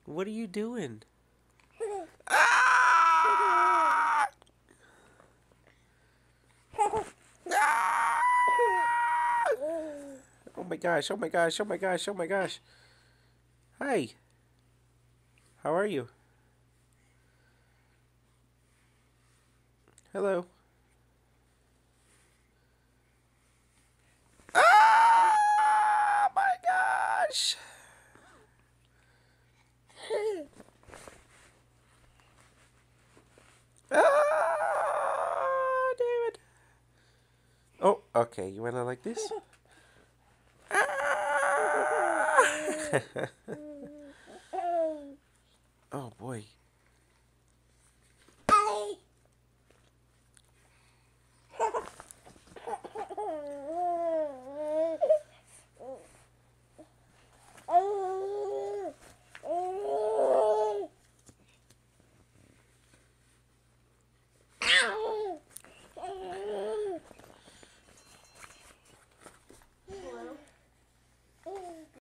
What are you doing? Oh my gosh, oh my gosh, oh my gosh, oh my gosh. Hi. How are you? Hello. Oh my gosh. Ah, David. Oh, okay. You wanna like this? Ah! Oh boy.